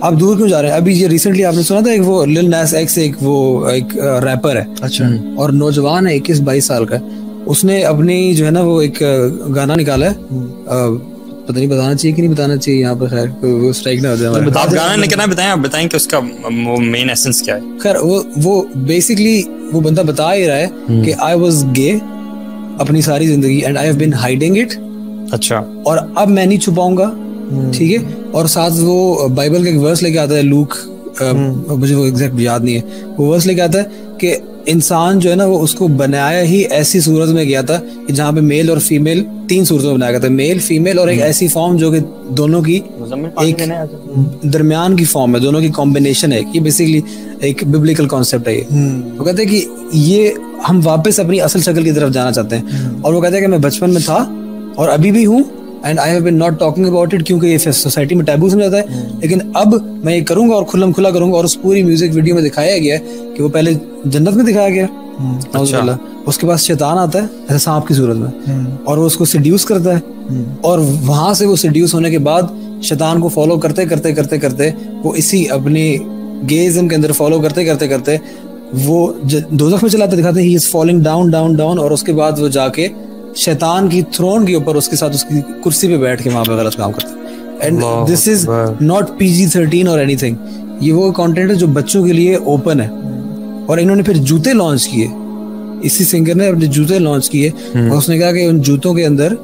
आप दूर क्यों जा रहे हैं? अभी ये रिसेंटली आपने सुना था एक वो लिल नास एक्स एक रैपर है, अच्छा, और नौजवान है 21-22 साल का, उसने अपनी जो है ना वो एक गाना निकाला है, पता नहीं बताना चाहिए कि नहीं बताना चाहिए यहाँ पर, खैर वो स्ट्राइक ना हो जाए हमारे। आप गाना नहीं करना बताएं, आप बताएं कि उसका वो मेन एसेंस क्या है। खैर वो बेसिकली वो बंदा बता ही रहा है कि आई वाज गे अपनी सारी जिंदगी and I have been hiding it. अच्छा। और अब मैं नहीं छुपाऊंगा, ठीक है। और साथ वो बाइबल का एक वर्स लेके आता है, लूक, मुझे वो एग्जैक्ट याद नहीं है, वो वर्स लेके आता है कि इंसान जो है ना वो उसको बनाया ही ऐसी सूरत में गया था कि जहाँ पे मेल और फीमेल 3 सूरतों में बनाया गया था, मेल फीमेल और एक ऐसी फॉर्म जो कि दोनों की एक दरमियान की फॉर्म है, दोनों की कॉम्बिनेशन है। ये बेसिकली एक बिब्लिकल कॉन्सेप्ट है ये। वो कहते हैं कि ये हम वापस अपनी असल शक्ल की तरफ जाना चाहते हैं। और वो कहते हैं कि मैं बचपन में था और अभी भी हूँ and I have been not talking about it, क्योंकि ये सोसाइटी में टैबू समझा जाता है, लेकिन अब मैं ये करूंगा और खुल्लम खुला करूंगा। और उस पूरी म्यूजिक वीडियो में दिखाया गया है कि वो पहले जन्नत में दिखाया गया, अच्छा। उसके पास शैतान आता है ऐसे सांप की सूरत में, और वो उसको सिड्यूस करता है, और वहां से वो सिड्यूस होने के बाद शैतान को फॉलो करते करते करते करते वो इसी अपने गेइज्म के अंदर फॉलो करते करते करते वो दोज़ख में चलाते दिखाते हैं, he is falling down down down, और उसके बाद वो जाके शैतान की थ्रोन के ऊपर उसके साथ उसकी कुर्सी पे बैठ के वहां पे गलत काम करता है। And this is not PG-13 और एनीथिंग। ये वो कंटेंट है जो बच्चों के लिए ओपन है। और इन्होंने फिर जूते लॉन्च किए, इसी सिंगर ने अपने जूते लॉन्च किए, और उसने कहा कि उन जूतों के अंदर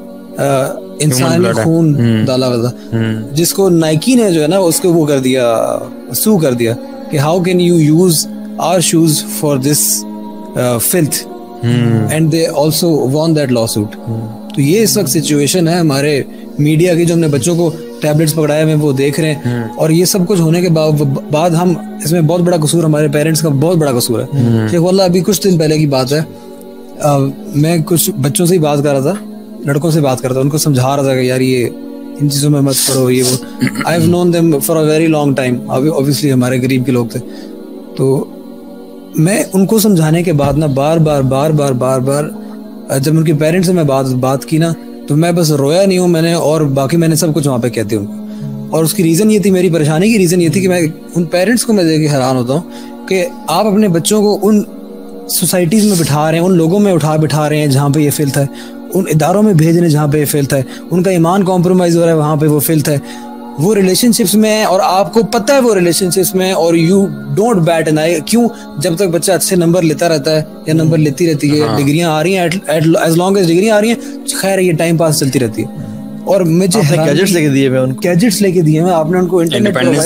इंसानी खून डाला हुआ था, जिसको नाइकी ने जो है ना उसको वो कर दिया, सू कर दिया कि how can you use our shoes for this filth, and they also won that lawsuit. तो ये इस वक्त सिचुएशन है हमारे मीडिया की, जो हमने बच्चों को टैबलेट्स पकड़ाए हुए वो देख रहे हैं। और ये सब कुछ होने के बाद हम इसमें बहुत बड़ा कसूर हमारे पेरेंट्स का बहुत बड़ा कसूर है। शेख वल्लाह अभी कुछ दिन पहले की बात है, मैं कुछ बच्चों से ही बात कर रहा था, लड़कों से बात कर रहा था, उनको समझा रहा था कि यार ये इन चीज़ों में मत करो, ये वो। I have known them for a very long time, obviously हमारे गरीब के लोग थे। तो मैं उनको समझाने के बाद ना बार बार जब उनके पेरेंट्स से मैं बात की ना, तो मैं बस रोया नहीं हूँ मैंने, और बाकी मैंने सब कुछ वहाँ पे कहती हूँ। और उसकी रीज़न ये थी, मेरी परेशानी की रीज़न ये थी कि मैं उन पेरेंट्स को मैं देख के हैरान होता हूँ कि आप अपने बच्चों को उन सोसाइटीज़ में बिठा रहे हैं, उन लोगों में बिठा रहे हैं जहाँ पे ये फिल्थ है, उन इदारों में भेज रहे हैं जहाँ पे ये फिल्थ है, उनका ईमान कॉम्प्रोमाइज़ हो रहा है वहाँ पे वो फिल्थ है, वो रिलेशनशिप्स में है, और आपको पता है वो रिलेशनशिप्स में, और you don't bat an eye. क्यों? जब तक बच्चा अच्छे नंबर लेता रहता है या नंबर लेती रहती है, डिग्रियां आ रही हैं, एज लॉन्ग एज डिग्रियां आ रही हैं, खैर ये टाइम पास चलती रहती है। और मुझे गैजेट्स लेके दिए हुए, उनको गैजेट्स लेके दिए हुए, आपने उनको इंडिपेंडेंस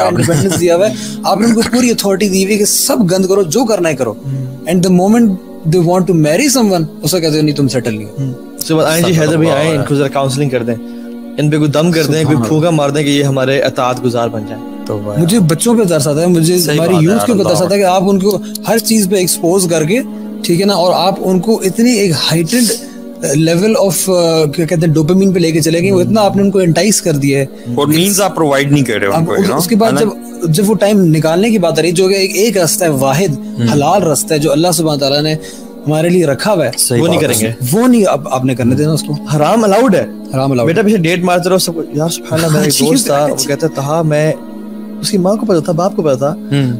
दिया हुआ है, आपने उनको पूरी अथॉरिटी दी हुई है कि सब गंद करो, जो करना है करो। And the moment they want to marry someone, उसका कहते हैं नहीं तुम सेटल नहीं हो। उसके बाद आए जी हैदर भाई आए, इनको जरा काउंसलिंग कर दें, इन पे कोई दम कर दें, कोई फूंका मार दें कि ये हमारे अताअत गुजार बन जाए। तो मुझे बच्चों पे तरस आता है, मुझे हमारी यूथ के पे तरस आता है कि आप उनको हर चीज पे एक्सपोज करके, ठीक है ना, और आप उनको इतनी एक हाइटेंड लेवल ऑफ क्या कहते हैं डोपामिन पे लेके चले गए, वो इतना आपने उनको एंटाइस कर दिया है, और मींस आप प्रोवाइड नहीं कर रहे हो उनको। उसके बाद जब वो टाइम निकालने की बात आ रही है, जो एक रास्ता है, वाहिद हलाल रास्ता है जो अल्लाह सुब्हान तआला ने हमारे लिए रखा हुआ है, वो नहीं करेंगे, वो नहीं अब आपने करने देना उसको। हराम अलाउड है, हराम अलाउड। बेटा पीछे डेट मारते रहो सब यार। सुभान अल्लाह, मेरा एक दोस्त था, वो कहता था, मैं उसकी माँ को पता था, बाप को पता था,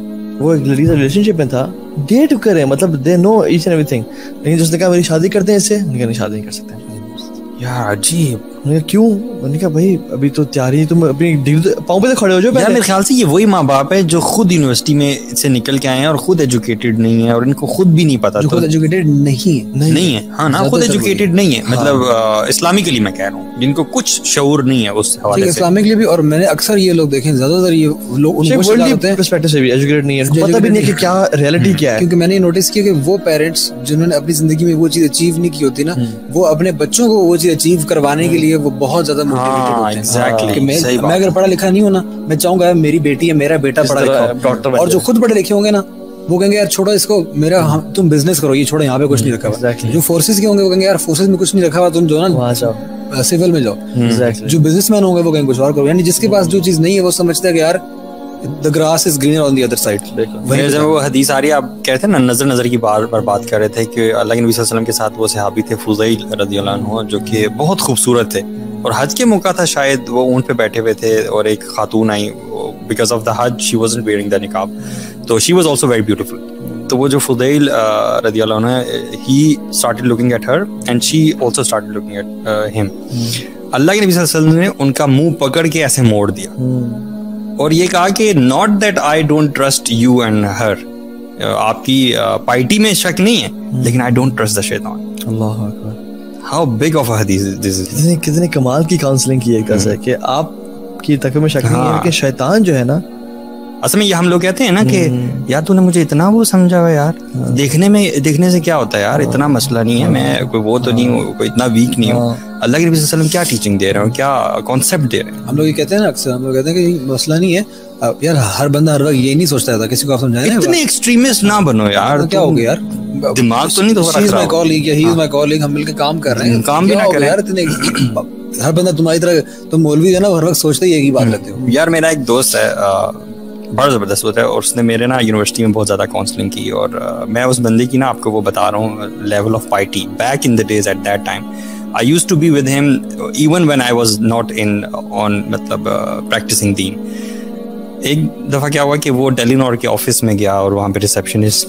वो एक लड़की से रिलेशनशिप में था, डेट करे, मतलब they know each and everything, लेकिन उसने कहा मेरी शादी करते हैं इससे, उन्होंने कहा नहीं शादी नहीं कर सकते यार। अजीब। उन्होंने कहा क्यों? उन्होंने कहा भाई अभी तो तैयारी, तुम अपनी पाँव पे तो खड़े हो जाओ। यार मेरे ख्याल से ये वही माँ बाप है जो खुद यूनिवर्सिटी में से निकल के आए हैं और खुद एजुकेटेड नहीं है, और इनको खुद भी नहीं पता, जो खुद एजुकेटेड नहीं है, हाँ ना, खुद एजुकेटेड नहीं है, मतलब इस्लामिकली मैं कह रहा हूँ, जिनको कुछ शऊर नहीं है उस हवाले से, इस्लामिकली भी। और मैंने अक्सर ये लोग देखे, ज्यादातर ये लोग पर्सपेक्टिव से भी एजुकेटेड नहीं है, पता भी नहीं कि क्या रियलिटी क्या है। क्योंकि मैंने नोटिस किया कि वो पेरेंट्स जिन्होंने अपनी जिंदगी में वो चीज अचीव नहीं की होती ना, वो अपने बच्चों को वो चीज अचीव करवाने के लिए वो बहुत ज्यादा मोटिवेटेड होते हैं। एग्जैक्टली, मैं अगर पढ़ा लिखा नहीं हूं ना, मैं चाहूंगा मेरी बेटी है, मेरा बेटा पढ़ा लिखा हो, और जो खुद पढ़े लिखे होंगे ना, वो कहेंगे यार छोड़ो इसको, मेरा तुम बिजनेस करो, ये छोड़ो, यहाँ पे कुछ नहीं रखा हुआ। जो फोर्सेस के होंगे वो कहेंगे यार फोर्सेस में कुछ नहीं रखा हुआ, तुम जो ना सिविल में जाओ। जो बिजनेसमैन होंगे वो कहेंगे कुछ और करो। यानी जिसके पास जो चीज नहीं है वो समझता है कि यार the grass is greener on the other side। जब वो हदीस आ रही है, आप कहते हैं ना, नजर की बार बात कर रहे थे कि अल्लाह के नबी सल्लल्लाहु अलैहि वसल्लम के साथ वो सहाबी थे फुज़ैल रज़ियल्लाहु अन्हु, जो कि बहुत खूबसूरत थे, और हज के मौका था शायद, वो ऊंट पे बैठे हुए थे और एक खातून आई, because of the Hajj she wasn't wearing the niqab, so she was also very beautiful. तो वो जो फुदैल रदियल्लाहु अन्हु है, he started looking at her and she also started looking at him. अल्लाह के नबी सल्लल्लाहु अलैहि वसल्लम ने उनका मुंह पकड़ के ऐसे मोड़ दिया और ये कहा कि not that I don't trust you and her, आपकी पार्टी में शक नहीं है, लेकिन I don't trust the शैतान. अल्लाह Akbar. How big of a hadith this is. कितने कमाल की काउंसलिंग की है कैसे कि आपकी तकवे में शक नहीं है कि शैतान जो है ना, असल में ये हम लोग कहते हैं ना कि यार तूने मुझे इतना वो समझा हुआ यार, देखने से क्या होता है यार, इतना मसला नहीं है, मैं कोई वो तो नहीं हूँ, कोई इतना वीक नहीं हूँ. अल्लाह के नबी सल्लल्लाहु अलैहि वसल्लम क्या टीचिंग दे रहे हैं, क्या कॉन्सेप्ट दे रहे हैं. हम लोग ये कहते हैं ना अक्सर, हम लोग कहते हैं कि मसला नहीं है यार, हर बंदा हर वक्त ये नहीं सोचता था, किसी को आप समझाएं ना, इतने एक्सट्रीमिस्ट ना बनो यार. क्या हो गया यार, दिमाग तो नहीं ही इज माय कॉलीग या ही इज माय कॉलीग, हम मिलकर काम कर रहे हैं, काम भी ना करें यार. इतने हर बंदा तुम्हारी तरह, तुम मौलवी है ना, हर वक्त सोचते ही एक ही बात करते हो. यार मेरा एक दोस्त है, बड़ा ज़बरदस्त होता है, और उसने मेरे ना यूनिवर्सिटी में बहुत ज़्यादा काउंसलिंग की, और मैं उस बंदे की ना आपको वो बता रहा हूँ level of piety back in the days. At that time I used to be with him even when I was not in on मतलब प्रैक्टिसिंग दीन. एक दफ़ा क्या हुआ कि वो टेलीनॉर के ऑफिस में गया और वहाँ पे रिसेप्शनिस्ट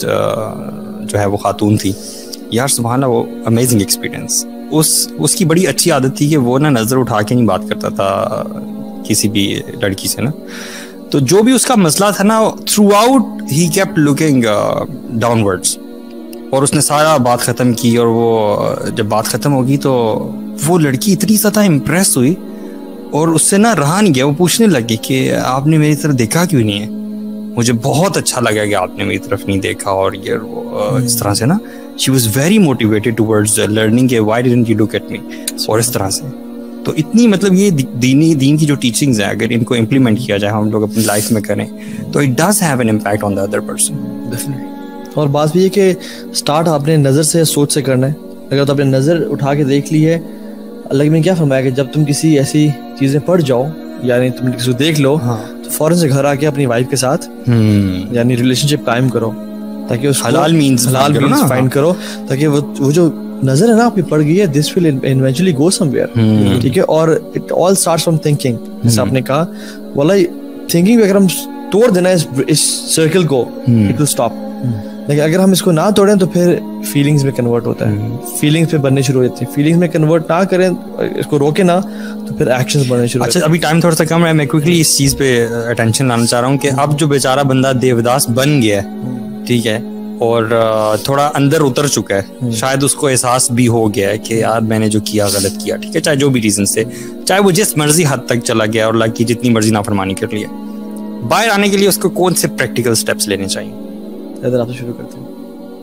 जो है वो खातून थी. यार सुभान अल्लाह, वो अमेजिंग एक्सपीरियंस. उसकी बड़ी अच्छी आदत थी कि वो ना नज़र उठा के नहीं बात करता था किसी भी लड़की से ना. तो जो भी उसका मसला था ना, थ्रू आउट ही केप्ट लुकिंग डाउनवर्ड्स, और उसने सारा बात ख़त्म की, और वो जब बात ख़त्म होगी तो वो लड़की इतनी ज़्यादा इम्प्रेस हुई और उससे ना रहा नहीं गया. वो पूछने लगी कि आपने मेरी तरफ देखा क्यों नहीं है, मुझे बहुत अच्छा लगा कि आपने मेरी तरफ नहीं देखा, और ये वो इस तरह से ना she was very motivated towards learning के why didn't you look at me, और इस तरह से. तो इतनी मतलब ये दीन की जो टीचिंग्स हैं, अगर इनको इम्प्लीमेंट किया जाए, हम लोग अपनी लाइफ में करें, तो it does have an impact on the other person. Definitely. और बात भी है कि स्टार्ट आपने नज़र से, सोच से करना है. अगर तो आपने नज़र उठा के देख ली है, अल्लाह ने क्या फरमाया कि जब तुम किसी ऐसी चीज़ें पढ़ जाओ, यानी तुम किसी को देख लो, तो फौरन से घर आके अपनी वाइफ के साथ यानी रिलेशनशिप कायम करो, ताकि उस हलाल मीन्स फाइंड करो, ताकि वो जो नजर है ना आपकी पड़ गई है, this will eventually go somewhere. ठीक है. और it all starts from thinking. जैसे आपने कहा, वाला थिंकिंग अगर हम तोड़ देना इस सर्कल को, इट विल स्टॉप. लेकिन अगर हम इसको ना तोड़ें तो फिर फीलिंग्स में कन्वर्ट होता है, फीलिंग्स पे बनने शुरू हो जाती है. फीलिंग्स में कन्वर्ट ना करें, इसको रोके ना, तो फिर एक्शंस बनने शुरू. अच्छा, अभी टाइम थोड़ा सा कम है, मैं क्विकली इस चीज पे अटेंशन लाना चाह रहा हूँ कि अब जो बेचारा बंदा देवदास बन गया है, ठीक है, और थोड़ा अंदर उतर चुका है, शायद उसको एहसास भी हो गया है कि यार मैंने जो किया गलत किया, ठीक है, चाहे जो भी रीजन से, चाहे वो जिस मर्जी हद तक चला गया और अल्लाह की जितनी मर्जी नाफरमानी कर लिया, बाहर आने के लिए उसको कौन से प्रैक्टिकल स्टेप्स लेने चाहिए? इधर आपसे शुरू करते हैं.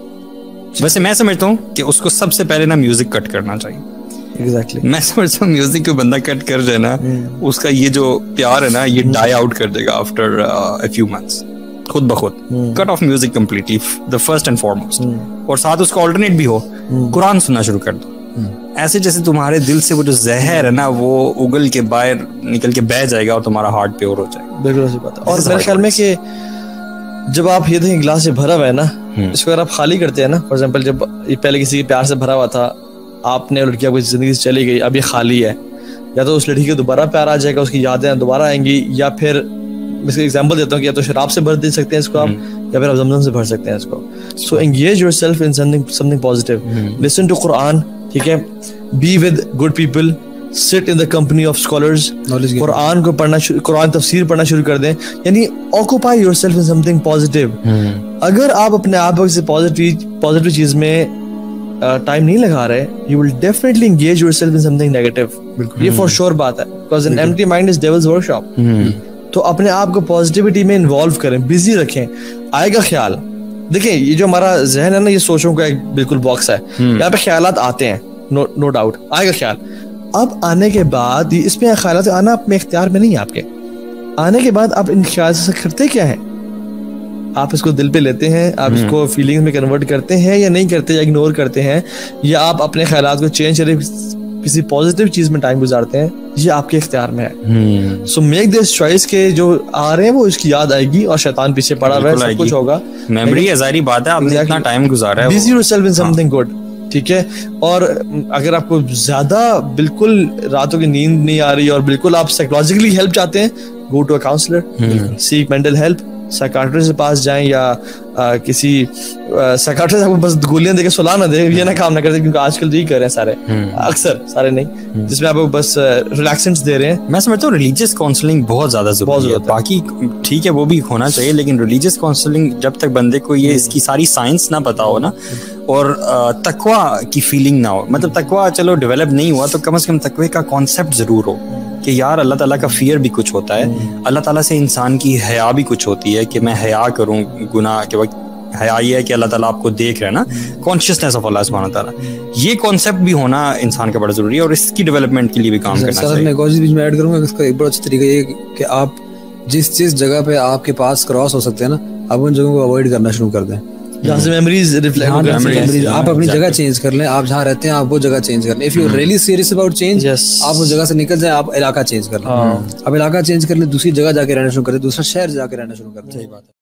वैसे मैं समझता हूँ कि उसको सबसे पहले ना म्यूजिक कट करना चाहिए. एग्जैक्टली. मैं समझता हूँ म्यूजिक को बंदा कट कर जाए ना, उसका ये जो प्यार है ना, ये डाई आउट कर देगा आफ्टर अ फ्यू मंथ्स, खुद ब खुद. Cut off music completely, the first and foremost. और साथ उसका ऑल्टरनेट भी हो, कुरान सुनना शुरू कर दो. ऐसे जैसे तुम्हारे दिल से वो जो जहर है ना, वो उगल के बाहर निकल के बह जाएगा और तुम्हारा हार्ट प्योर हो जाएगा. बिल्कुल ऐसी बात है. और मेरे ख्याल में कि जब आप ये देखें गिलास से भरा हुआ है ना, इसको अगर आप खाली करते हैं ना, फॉर एग्जांपल जब ये पहले किसी के प्यार से भरा हुआ था, आपने लड़की आपकी जिंदगी से चली गई, अब ये खाली है, या तो उस लड़की को दोबारा प्यार आ जाएगा, उसकी यादें दोबारा आएंगी, या फिर मैं इसका एग्जांपल देता हूँ कि या तो शराब से भर दे सकते हैं इसको आप, या फिर आप ज़मज़म से भर सकते हैं इसको. So engage yourself in something positive, listen to Quran, ठीक है, be with good people, sit in the company of scholars, Quran को पढ़ना, कुरान तफसीर पढ़ना शुरू कर दें, यानी occupy yourself in something positive. अगर आप अपने आप से पॉजिटिव चीज में टाइम नहीं लगा रहे, you will definitely engage yourself in something negative. ये फॉर श्योर बात है, because an empty mind is devil's workshop. तो अपने आप को पॉजिटिविटी में इन्वॉल्व करें, बिजी रखें. आएगा ख्याल, देखिए ये जो हमारा जहन है ना, ये सोचों का एक बिल्कुल बॉक्स है, यहाँ पे ख्यालात आते हैं, नो डाउट आएगा ख्याल. अब आने के बाद इसमें ख्यालात आना अपने इख्तियार में नहीं है आपके. आने के बाद आप इन ख्याल से करते क्या है, आप इसको दिल पे लेते हैं, आप इसको फीलिंग्स में कन्वर्ट करते हैं या नहीं करते, या इग्नोर करते हैं, या आप अपने ख्यालात को चेंज करके किसी पॉजिटिव चीज में टाइम गुजारते हैं, ये आपके इख्तियार में है. सो मेक दिस चॉइस के जो आ रहे हैं वो इसकी याद आएगी, और शैतान पीछे पड़ा हुआ है, सब कुछ होगा, मेमोरी है, जाहिर बात है, आपने इतना टाइम गुजारा है. Busy yourself in something good, ठीक है. और अगर आपको ज्यादा बिल्कुल रातों की नींद नहीं आ रही और बिल्कुल आप साइकोलॉजिकली हेल्प चाहते हैं, go to a counselor, seek mental help, psychiatrist के पास जाएं या किसी साइकाट्रिस्ट आपको बस गोलियां देके सुला ना दे, ये ना काम ना करते, क्योंकि आजकल तो ये कर रहे हैं सारे, अक्सर सारे नहीं, जिसमें आपको बस रिलैक्सेंट्स दे रहे हैं। मैं समझता हूँ रिलीजियस काउंसलिंग बहुत ज्यादा जरूरी है। बाकी ठीक है वो भी होना चाहिए, लेकिन रिलीजियस काउंसलिंग जब तक बंदे को ये इसकी सारी साइंस ना पता हो ना, और तकवा की फीलिंग ना हो, मतलब तकवा चलो डेवलप नहीं हुआ तो कम से कम तकवे का कॉन्सेप्ट जरूर हो कि यार अल्लाह ताला का फियर भी कुछ होता है, अल्लाह ताला से इंसान की हया भी कुछ होती है कि मैं हया करूं गुनाह के वक्त। हया ये है कि अल्लाह ताला आपको देख रहे हैं ना, कॉन्शियसनेस ऑफ अल्लाह सुब्हानहू व तआला, ये कॉन्सेप्ट भी होना इंसान का बड़ा जरूरी है और इसकी डेवलपमेंट के लिए भी काम करना चाहिए। मैं एक और चीज बीच में ऐड करूंगा, इसका एक बड़ा अच्छा तरीका ये कि आप जिस जगह पे आपके पास क्रॉस हो सकते हैं ना, आप उन जगहों को अवॉइड करना शुरू कर दें, जहाँ से मेमोरीज रिफ्लेक्ट हो मेमोरीज आप अपनी जगह चेंज कर लें, आप जहाँ रहते हैं आप वो जगह चेंज कर लें। If you really serious about change, आप उस जगह से निकल जाए, आप इलाका चेंज कर लें, आप इलाका चेंज कर लें, दूसरी जगह जाके रहना शुरू कर दें, दूसरा शहर जाके रहना शुरू कर दें।